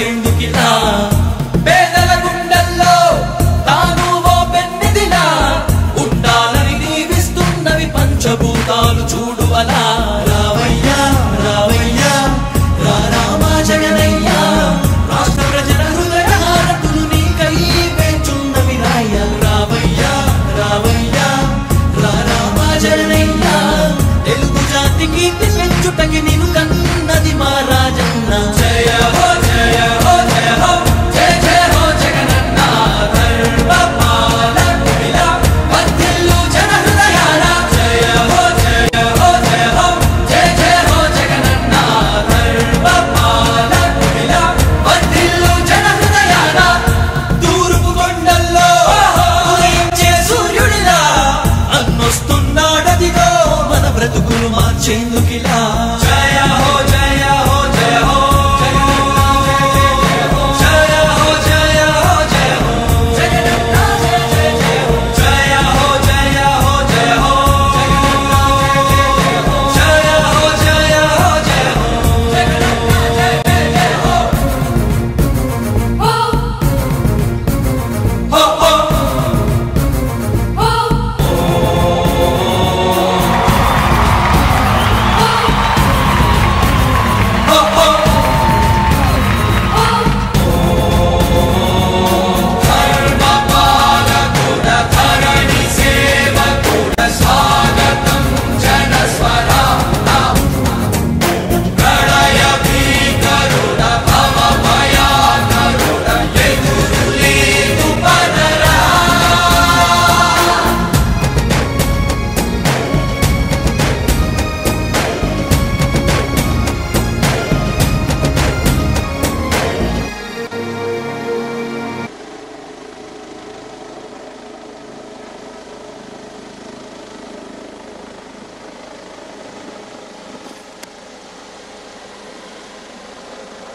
మార్చేందుకిలా పేదల గుండెల్లో తాను ఓ పెన్నిదిలా ఉండాలని దీవిస్తున్నవి పంచభూతాలు చూడు అలా రావయ్యా రావయ్యా రామా జగనయ్యా రాష్ట్ర ప్రజల హృదయ హారతులు నీకై వేచున్నవి రాయ్యా రావయ్యా రావయ్యా రామా జగనయ్యా తెలుగు జాతి కీర్తి పెంచుటకి నిన్ను కన్నది మా రాజన్న జయ హో జయ హో జయ హో జయ జయ హో జగనన్న ధర్మ పాలకుడిలా వర్ధిల్లు జన హృదయాల జయ హో జయ హో జయ హో జయ జయ హో జగనన్న ధర్మ పాలకుడిలా వర్ధిల్లు జన హృదయాల తూర్పు కొండల్లో ఉదయించే సూర్యుడిలా అన్నొస్తున్నాడదిగో మన బ్రతుకులు మార్చేందుకిలా